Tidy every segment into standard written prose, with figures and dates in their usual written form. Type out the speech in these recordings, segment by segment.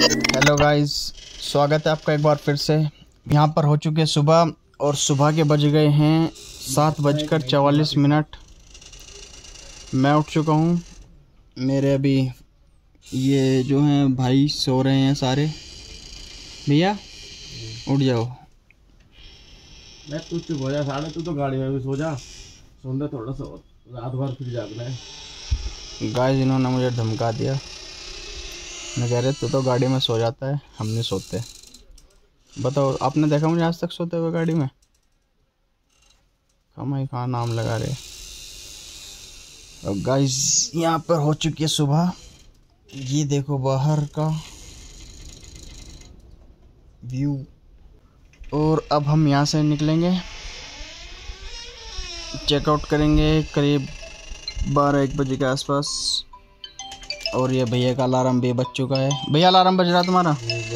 Hello guys, स्वागत है आपका एक बार फिर से। यहाँ पर हो चुके सुबह और सुबह के बज गए हैं 7:44। मैं उठ चुका हूँ। मेरे अभी ये जो हैं भाई सो रहे हैं सारे। भैया उठ जाओ। मैं तू चुप हो जा साले, तू तो गाड़ी में भी सो जा, सुन थोड़ा सा रात भर फिर जागना है। गाइस इन्होंने मुझे धमका दिया, मैं कह रहे तू तो गाड़ी में सो जाता है, हम नहीं सोते। बताओ, आपने देखा मुझे आज तक सोते हुए गाड़ी में? कमाई कहाँ नाम लगा रहे। अब गाइस यहाँ पर हो चुकी है सुबह। ये देखो बाहर का व्यू। और अब हम यहाँ से निकलेंगे, चेकआउट करेंगे करीब 12-1 बजे के आसपास। और ये भैया का अलार्म भी बज चुका है। भैया अलार्म बज रहा तुम्हारा?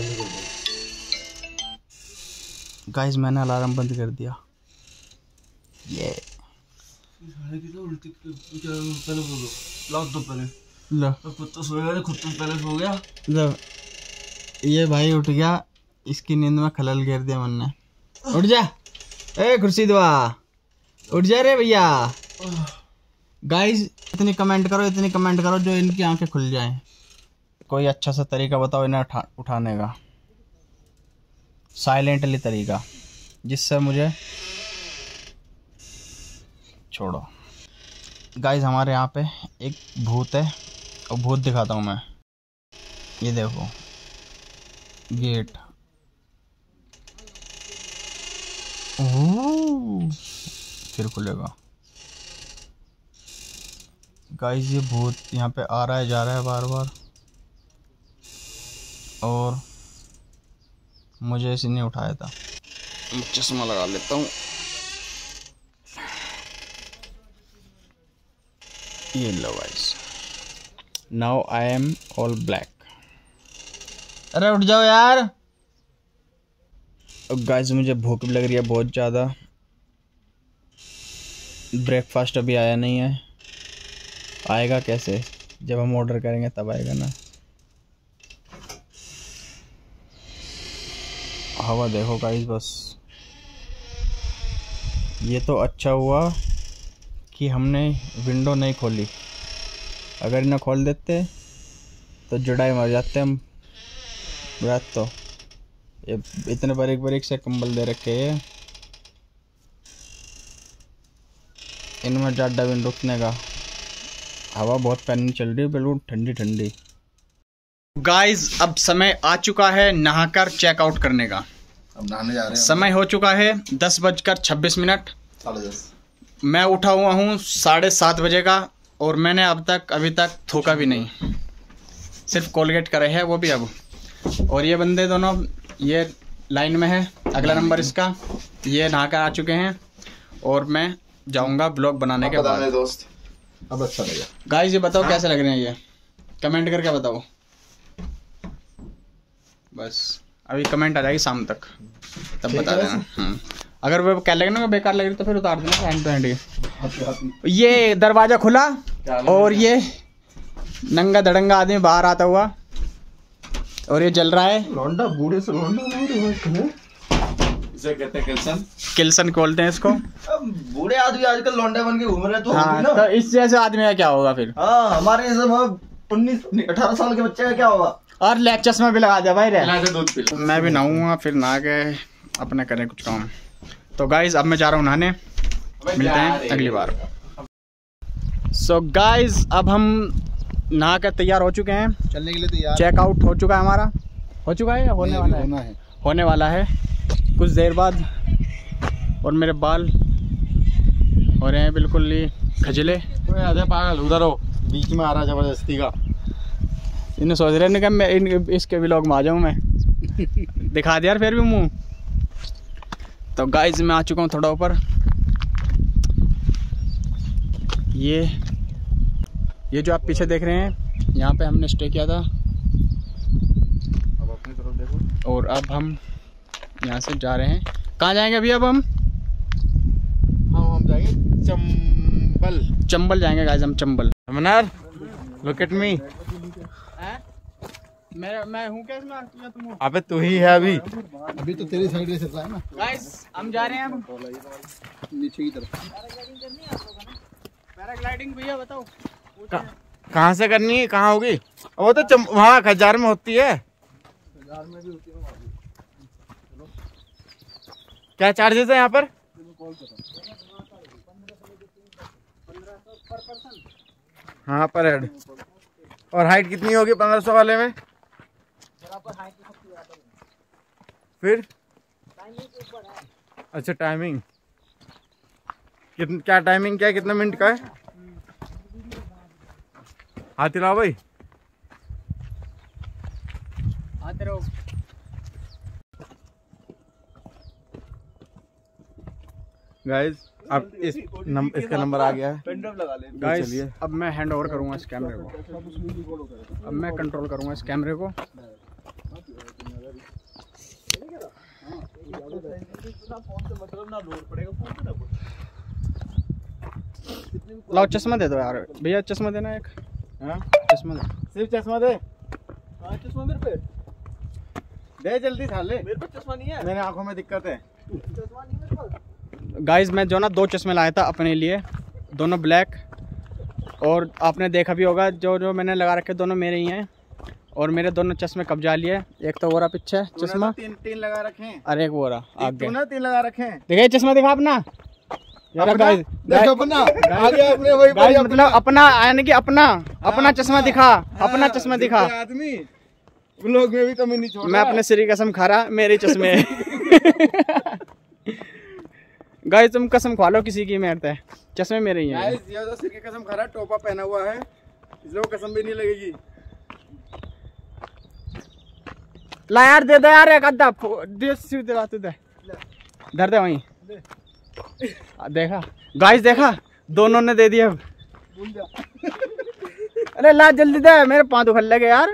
गाइस मैंने अलार्म बंद कर दिया। ये ये भाई उठ गया, इसकी नींद में खलल घेर दिया मैंने। उठ जा ए खुर्शीद, उठ जा रे भैया। गाइस इतनी कमेंट करो जो इनकी आंखें खुल जाएं। कोई अच्छा सा तरीका बताओ इन्हें उठाने का, साइलेंटली तरीका, जिससे मुझे छोड़ो। गाइस हमारे यहाँ पे एक भूत है, और भूत दिखाता हूँ मैं। ये देखो गेट, फिर खुलेगा। गाइस ये भूत यहाँ पे आ रहा है जा रहा है बार बार, और मुझे इसी ने उठाया था। चश्मा लगा लेता हूँ। ये लो guys, now I am all black. अरे उठ जाओ यार। गाइस मुझे भूख भी लग रही है बहुत ज़्यादा। ब्रेकफास्ट अभी आया नहीं है। आएगा कैसे? जब हम ऑर्डर करेंगे तब आएगा ना। हवा देखो गाइस बस। ये तो अच्छा हुआ कि हमने विंडो नहीं खोली, अगर इन्हें खोल देते तो जुड़ाई मर जाते हम। रात तो ये इतने बारीक से कंबल दे रखे हैं, इनमें ज़्यादा भी रुकने का। हवा बहुत पैनी चल रही है, बिल्कुल ठंडी ठंडी। गाइस अब समय आ चुका है नहाकर चेकआउट करने का। अब नहाने जा रहे हैं। समय हो चुका है 10:26। 10:30। मैं उठा हुआ हूँ 7:30 बजे का, और मैंने अभी तक थूका भी नहीं, सिर्फ कोलगेट करे है, वो भी अब। और ये बंदे दोनों ये लाइन में है, अगला नंबर इसका। ये नहाकर आ चुके हैं, और मैं जाऊँगा ब्लॉग बनाने के बाद। दोस्त अब अच्छा लगा। गाइस ये बताओ कैसे लग रहे हैं, ये कमेंट करके बताओ। बस अभी कमेंट आ जाएगी शाम तक, तब बता देना। अगर वो क्या लगे ना बेकार लग रही तो फिर उतार देना हैंड टू हैंड। ये दरवाजा खुला और ये नंगा धड़ंगा आदमी बाहर आता हुआ, और ये जल रहा है। लौंडा बूढ़े से लौंडा, इसे कहते हैं किल्सन। किल्सन बोलते हैं इसको। बूढ़े आदमी आजकल लौंडे बन के घूम रहे हैं, तो हाँ, तो इस जैसे आदमी का क्या होगा फिर? हाँ, हमारे जैसे 19-18 साल के बच्चे का क्या होगा? और ले चश्मा भी लगा दिया भाई रे। दूध पी लो। मैं भी नहाऊंगा, फिर नहा के अपने करें कुछ काम। तो गाइज अब मैं जा रहा हूँ नहाने, मिलते हैं अगली बार। सो गाइज अब हम नहा कर तैयार हो चुके हैं, चलने के लिए तैयार। चेकआउट हो चुका है हमारा। हो चुका है या होने वाला है? होने वाला है कुछ देर बाद। और मेरे बाल हो रहे हैं बिल्कुल ही खजले। आधे पागल उधर हो, बीच में आ रहा जबरदस्ती का। इन्हें सोच रहे हैं मैं इसके व्लॉग में आ जाऊँ, मैं दिखा दिया फिर भी मुँह। तो गाइज मैं आ चुका हूँ थोड़ा ऊपर। ये जो आप पीछे देख रहे हैं, यहाँ पे हमने स्टे किया था। अब अपनी तरफ देखो। और अब हम यहाँ से जा रहे हैं। कहाँ जाएंगे अभी अब हम? हम जाएंगे चंबल जाएंगे गाइस, हम चंबल। मनार लुक एट मी। मैं हूँ क्या इसमें? तुम हो? अबे तू ही है अभी तो तेरी साइड से चल रहा है ना। गाइस हम जा रहे हैं अब नीचे की तरफ। पैराग्लाइडिंग भैया बताओ कहाँ से करनी है, कहाँ होगी? वो तो वहाँ खजार में होती है। खजार में भी होती है। क्या चार्जेस है यहाँ पर? हाँ पर हेड। और हाइट कितनी होगी 1500 वाले में? फिर अच्छा टाइमिंग क्या टाइमिंग क्या है, कितना मिनट का है? हाथ हिलाओ भाई। आते रहो। गाइस अब इसका नंबर आ गया है। गाइस अब मैं हैंड ओवर करूंगा इस कैमरे को। अब मैं कंट्रोल करूंगा इस कैमरे को। लाओ चश्मा दे दो यार भैया, चश्मा देना एक। हाँ? चश्मा दे। सिर्फ चश्मा दे। चश्मा मेरे पे दे जल्दी साले। मेरे पे चश्मा नहीं है। मेरे आंखों में दिक्कत है। चश्मा नहीं है मेरे पास। गाइस मैं जो ना 2 चश्मे लाया था अपने लिए, दोनों ब्लैक। और आपने देखा भी होगा जो मैंने लगा रखे दोनों मेरे ही हैं। और मेरे दोनों चश्मे कब्जा लिए। एक तो वो रहा पीछे चश्मा, तीन लगा रखे हैं। अरे एक वो रहा आगे। 3 लगा रखे हैं। देखिए चश्मा दिखा अपना यार। गाइस अपना आगे अपने वही गाइस मतलब अपना यानी कि अपना चश्मा दिखा, अपना चश्मा दिखा। आदमी लोग में भी कमी नहीं छोड़। मैं अपने सिर की कसम खा रहा, मेरे चश्मे। गाइस तुम कसम खा लो किसी की, मेरे चश्मे मेरे ही हैं। गाइस ये तो सिर की कसम खा रहा, टोपा पहना हुआ है, इसलिए कसम भी नहीं लगेगी। ला यार दे दे यार एक आधा दे, सिर दिला तू दे, धर दे वहीं। देखा गाइस, देखा दोनों ने दे दिया। अरे ला जल्दी दे, मेरे पाँव दुखने लगे यार।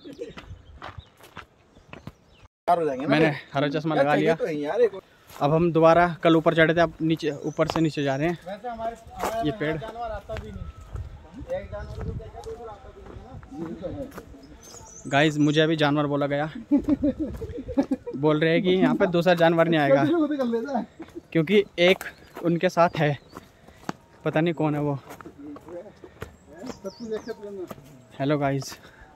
हो जाएंगे ना। मैंने हरा चश्मा लगा लिया। तो यार अब हम दोबारा कल ऊपर चढ़े थे, अब नीचे ऊपर से नीचे जा रहे हैं। वैसे हमारे ये पेड़ जानवर आता भी नहीं। एक जानवर को देखा दूसरा आता भी नहीं ना। गाइस मुझे अभी जानवर बोला गया। बोल रहे हैं कि यहाँ पे दूसरा जानवर नहीं आएगा, क्योंकि एक उनके साथ है, पता नहीं कौन है वो। हेलो गाइस,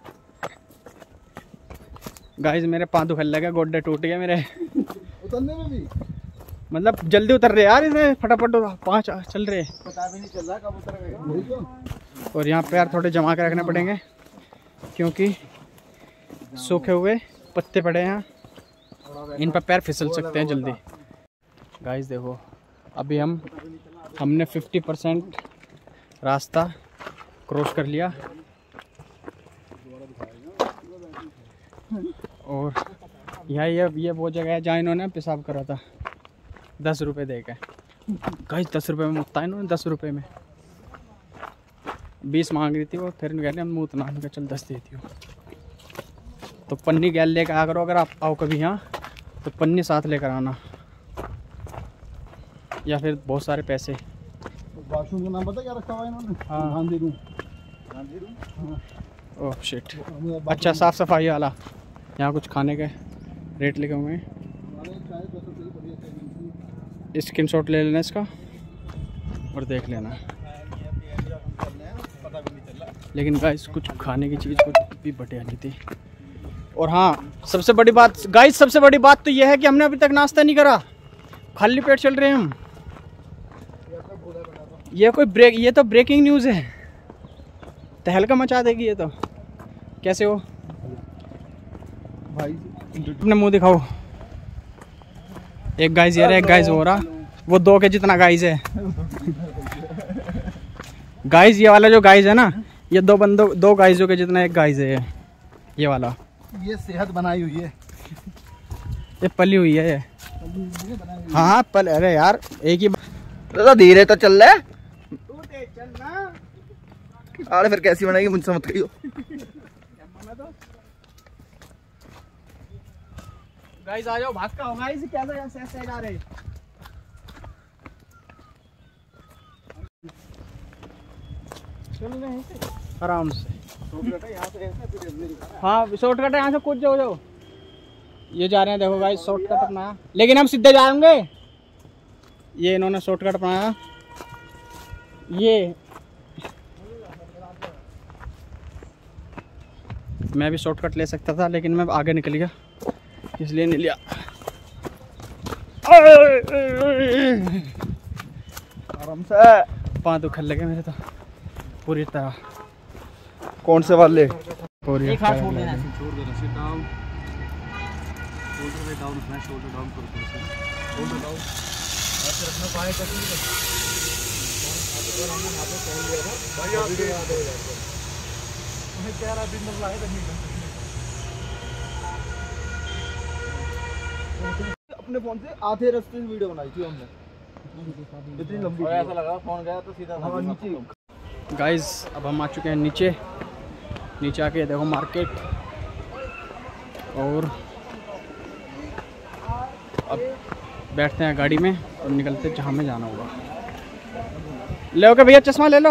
गाइस मेरे पाँव दुखने लगे, गोड्डे टूट गए मेरे। उतरने में भी मतलब जल्दी उतर रहे यार, इसे फटाफट 5 चल रहे। पता भी नहीं चल रहा कब उतरेगा। और यहाँ पैर थोड़े जमा के रखने पड़ेंगे, क्योंकि सूखे हुए पत्ते पड़े हैं, इन पर पैर फिसल सकते हैं जल्दी। गाइस देखो अभी हमने 50% रास्ता क्रॉस कर लिया। और यहाँ ये वो जगह है जहाँ इन्होंने पेशाब करा था 10 रुपये दे के। गाइस 10 रुपये में मुत्ता इन्होंने, 10 रुपये में 20 मांग रही थी वो, फिर कहते हम मुँह ना का चल 10 देती हो। तो पन्नी गैल लेकर आ करो, अगर आप आओ कभी यहाँ तो पन्नी साथ लेकर आना, या फिर बहुत सारे पैसे। वॉशरूम का नाम पता क्या रखा हुआ है इन्होंने? हाँ गांधी रूम। ओह शिट, अच्छा साफ़ सफाई वाला। यहाँ कुछ खाने के रेट लिखे हुए हैं, स्क्रीन शॉट ले लेना इसका और देख लेना। लेकिन गाइस कुछ खाने की चीज़ कुछ भी बटे नहीं थी। और हाँ सबसे बड़ी बात गाइस, सबसे बड़ी बात तो यह है कि हमने अभी तक नाश्ता नहीं करा, खाली पेट चल रहे हैं हम। ये तो ब्रेकिंग न्यूज़ है, तहलका मचा देगी ये तो। कैसे हो भाई अपने मुंह दिखाओ। एक गाइस ये रहा, एक गाइस हो रहा, वो 2 के जितना गाइस है। गाइस ये वाला जो गाइस है ना, ये 2 गाइसों के जितना एक गाइस है ये वाला। ये सेहत बनाई हुई है, ये पली हुई है ये। हाँ पल, अरे यार एक ही तो धीरे तो चल रहा है। अरे फिर कैसी बनाएगी मुझसे मत कहियो। गाइस आ जाओ, भाग का हो गाइस, कैसे जा रहे। चल रहे हैं आराम से। हाँ शॉर्टकट है, यहाँ से कूद जाओ। ये जा रहे हैं, देखो गाइस शॉर्टकट अपनाया, लेकिन हम सीधे जाएंगे। ये इन्होंने शॉर्टकट अपनाया। ये मैं भी शॉर्टकट ले सकता था, लेकिन मैं आगे निकल गया, इसलिए नहीं लिया। आराम से। पाँव दुखने लगे मेरे तो पूरी तरह। कौन से वाले? पूरी एक हाथ छोड़ देना, छोड़ देना, सिट डाउन, शोल्डर डाउन, मैं शोल्डर डाउन करो, शोल्डर डाउन, ऐसे रखना, बाएं कसी में अगर हमने हाथ में पहन लिया ना भाई, आप वीडियो याद हो जाएगा। मैं कह रहा दिन में लाए नहीं अपने फोन से आधे रास्ते से वीडियो बनाई थी हमने, इतनी लंबी। ऐसा लगा फोन गया तो सीधा नीचे। गाइस अब हम आ चुके हैं नीचे। नीचे आके देखो मार्केट, और अब बैठते हैं गाड़ी में और निकलते जहाँ हमें जाना होगा। ले के भैया चश्मा ले लो,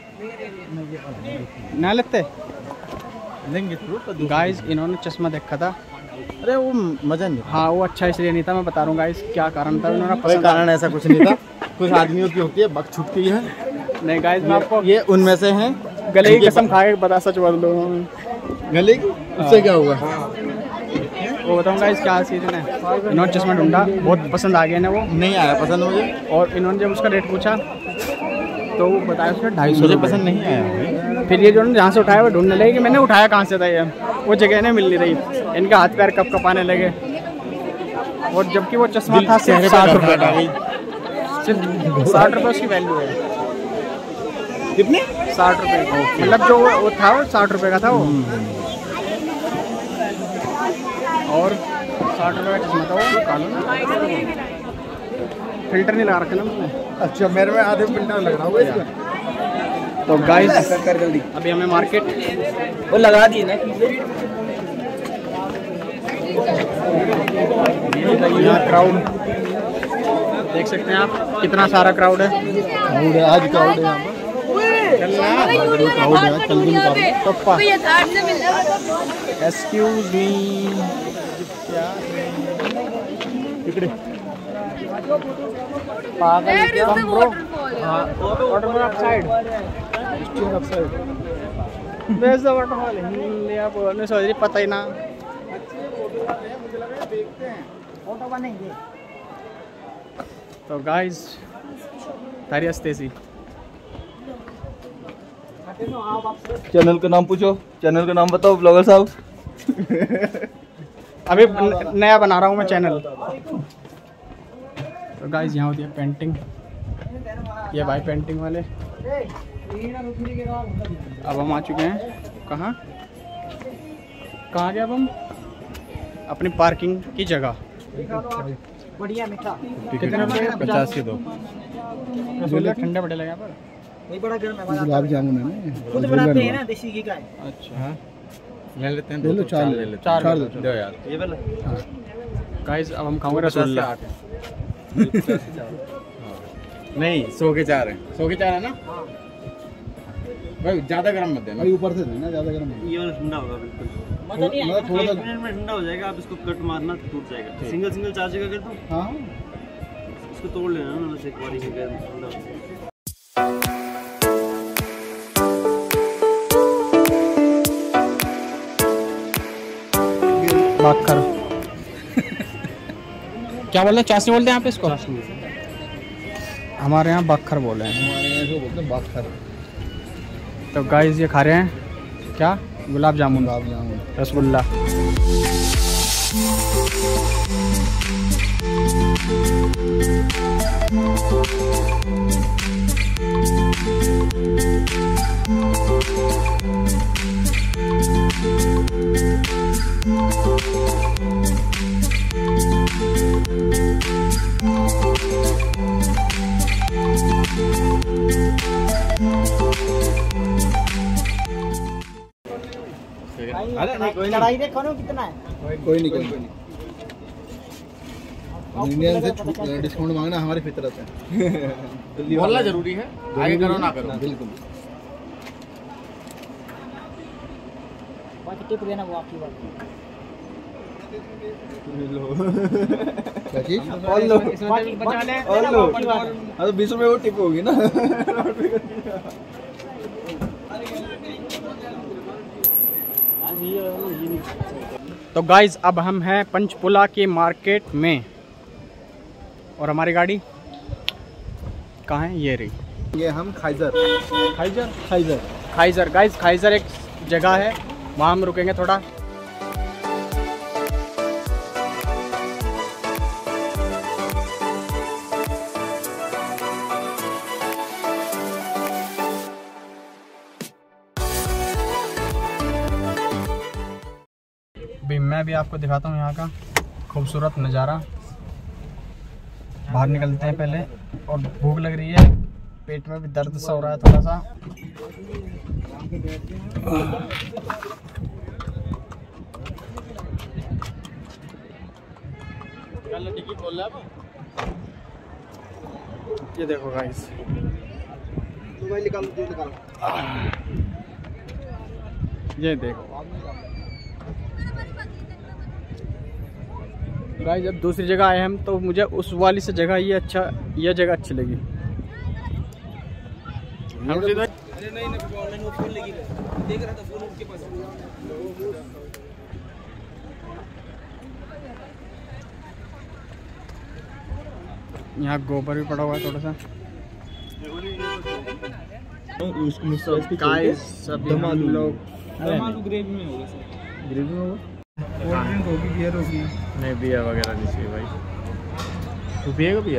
ना लेते लेंगे तो गाइस। इन्होंने चश्मा देखा था, अरे वो मजा नहीं। हाँ वो अच्छा इसलिए नहीं था, मैं बता रहा हूँ गाइस क्या कारण था। इन्होंने कोई कारण ऐसा कुछ नहीं था, कुछ आदमियों की होती है बक छुटती है। नहीं गाइस, मैं आपको ये उनमें से हैं। गले की कसम खा के बता, सच बोल दो। गले की उससे क्या हुआ? वो बताऊँ गाइस क्या चीज़ है। इन्होंने चश्मा ढूंढा, बहुत पसंद आ गया ना, वो नहीं आया पसंद मुझे। और इन्होंने जब उसका रेट पूछा तो वो बताया उसने 250 मुझे पसंद नहीं आया। फिर ये जो जहाँ से उठाया वो ढूंढने लगे कि मैंने उठाया कहाँ से था, ये वो जगह नहीं मिल रही। इनके हाथ पैर कप कपाने लगे, और जबकि वो चश्मा था सिर्फ 60 रुपये का, सिर्फ 60 रुपये उसकी वैल्यू है। कितने? 60 रुपये का, मतलब जो वो था वो 60 रुपये का था वो, और 60 रुपये का चश्मा था वो। कानून फिल्टर नहीं लगा रखा ना उसने। अच्छा मेरे में आधे फिल्टर लग रहा होगा इसका। तो गाइस अभी हमें मार्केट वो लगा दिए ना। यहाँ क्राउड देख सकते हैं आप, कितना सारा क्राउड है। क्राउड है आज, क्राउड है यहाँ पर। क्राउड है, कल दिन का। Excuse me, waterfall upside, waterfall सोच रही पता ही ना। तो गाइस तारी हंसते सी। चैनल का नाम पूछो, चैनल का नाम बताओ ब्लॉगर साहब। अभी नया बना रहा हूँ मैं चैनल। तो गाइस यहाँ होती है पेंटिंग, ये भाई पेंटिंग वाले। अब हम आ चुके हैं कहाँ गए अब हम? अपनी पार्किंग की जगह। बढ़िया मीठा। कितने रुपए? 50 के 2। ठंडे बड़े लगे यहाँ पर। नहीं बड़ा गर्म है, गुलाब जामुन है ना, खुद बनाते हैं ना, देसी घी का है। अच्छा ले लेते हैं, ले लो, चार ले लो, चार दो यार। ये वाला। गाइस अब हम खाऊंगे रसगुल्ला। नहीं 100 के 4 है, 100 के 4 है ना भाई, ज्यादा गर्म मत देना भाई, ऊपर से देना, ज्यादा गर्म है। ये वाला ठंडा होगा बिल्कुल, मतलब थोड़ा सा। 1 मिनट में ठंडा हो जाएगा। आप इसको कट मारना तो टूट जाएगा। सिंगल सिंगल चार्ज का कर दो, हाँ इसको तोड़ लेना ना, बस एक बारी में ठंडा हो जाएगा। बाखर क्या बोलते हैं? चाशनी बोलते हैं यहाँ पे इसको? हमारे यहाँ बाखर बोले हैं। हमारे यहाँ इसको बोलते हैं बाखर। तो गाइस ये खा रहे हैं क्या? गुलाब जामुन, गुलाब जामुन, रसगुल्ला। कढ़ाई देखो ना कितना है। कोई नहीं, कोई नहीं। इंडियन से डिस्काउंट मांगना हमारी फितरत है। बोलना जरूरी है, आगे करो ना करो। बिल्कुल। बाकी टिप देना वो आपकी बात। क्या चीज? और लो बचा ले और लो। हाँ तो 20 रुपए वो टिप होगी ना। तो गाइज अब हम हैं पंचपुला की मार्केट में और हमारी गाड़ी कहाँ है? ये रही। ये हम खाइजर गाइज खाइजर एक जगह है, वहाँ हम रुकेंगे थोड़ा। मैं भी आपको दिखाता हूँ यहाँ का खूबसूरत नज़ारा। बाहर निकलते हैं पहले, और भूख लग रही है, पेट में भी दर्द सा हो रहा है थोड़ा सा। ये देखो गाइस, ये देखो गाइस, जब दूसरी जगह आए हम तो मुझे उस वाली से जगह ये जगह अच्छी लगी। हम यहाँ गोबर भी पड़ा हुआ है थोड़ा सा। गाइस अभी हम लोग ग्रेवी में होगा, कोल्ड ड्रिंक होगी, बियर होगी। नहीं, बियर वगैरह नहीं चाहिए भाई। तू पिएगा बियर?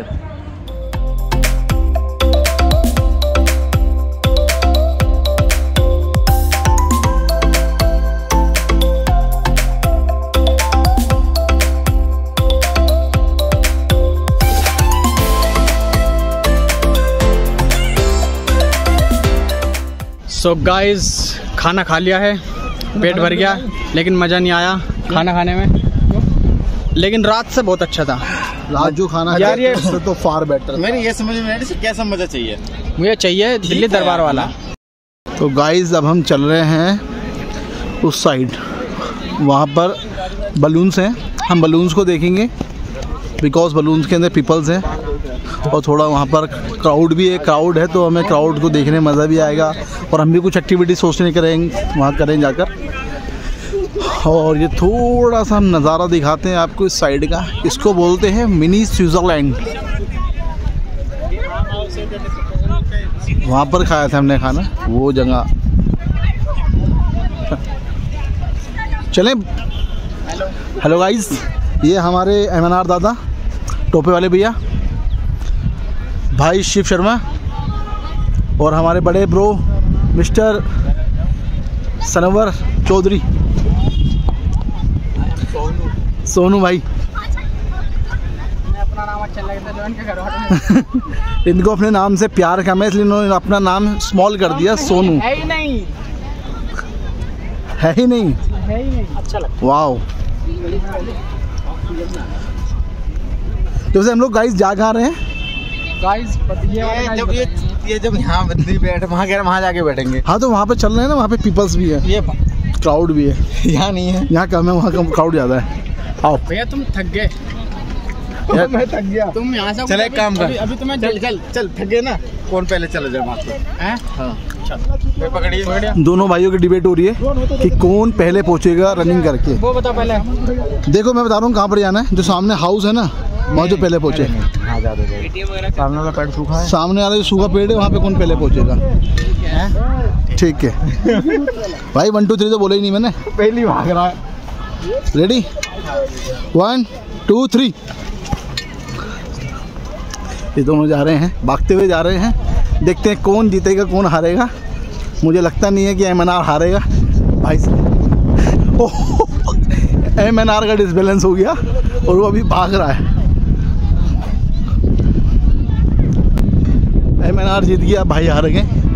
सो गाइस खाना खा लिया है, पेट भर गया, लेकिन मज़ा नहीं आया खाना खाने में। लेकिन रात से बहुत अच्छा था। रात जो खाना यार ये उससे तो फार बेटर। मैंने ये समझ में कैसा मजा चाहिए? मुझे चाहिए दिल्ली दरबार वाला। तो गाइस अब हम चल रहे हैं उस साइड, वहाँ पर बलून्स हैं, हम बलून्स को देखेंगे बिकॉज बलून्स के अंदर पीपल्स हैं और थोड़ा वहाँ पर क्राउड भी है। क्राउड है तो हमें क्राउड को देखने में मज़ा भी आएगा और हम भी कुछ एक्टिविटी सोचने करेंगे वहाँ करें जाकर। और ये थोड़ा सा हम नज़ारा दिखाते हैं आपको इस साइड का। इसको बोलते हैं मिनी स्विट्ज़रलैंड। वहाँ पर खाया था हमने खाना, वो जगह। चलें? हेलो गाइस, ये हमारे MNR दादा, टोपे वाले भैया, भाई शिव शर्मा, और हमारे बड़े ब्रो मिस्टर सनवर चौधरी, सोनू भाई। अपना नाम अच्छा लगता है इनके घर वालों ने। इनको अपने नाम से प्यार का मैं, इसलिए इन्होंने अपना नाम स्मॉल कर दिया, सोनू। है ही नहीं, है ही नहीं, है ही नहीं। अच्छा लगता है। वाओ। तो हम लोग गाइस जा कहाँ रहे हैं? गाइस ये जब यहाँ नहीं बैठे, वहाँ जाके बैठेंगे। हाँ तो वहाँ पे चल रहे हैं ना, वहाँ पे पीपल्स भी है, ये क्राउड भी है। यहाँ नहीं है, यहाँ कम है, वहाँ कम क्राउड ज़्यादा है। आओ भैया तुम थक गए, मैं थक गया। तुम यहाँ से चल एक काम कर, अभी तुम्हें चल थक गए ना, कौन पहले चला जाए वहाँ पे? हाँ पकड़िए। दोनों भाइयों की डिबेट हो रही है कि कौन पहले पहुँचेगा रनिंग करके। वो बता पहले। देखो मैं बता रहा हूँ कहाँ पर जाना है। जो सामने हाउस है ना, वहाँ जो पहले पहुँचे। सामने वाला पेड़ सूखा है, सामने वाला जो सूखा पेड़ है वहाँ पे कौन पहले पहुँचेगा? ठीक है भाई, 1 2 3 तो बोला ही नहीं मैंने, पहली भाग रहा है। रेडी 1 2 3। ये दोनों जा रहे हैं, भागते हुए जा रहे हैं। देखते हैं कौन जीतेगा कौन हारेगा। मुझे लगता नहीं है कि MNR हारेगा भाई। MNR का डिसबैलेंस हो गया और वो अभी भाग रहा है। MNR जीत गया, भाई हार गए।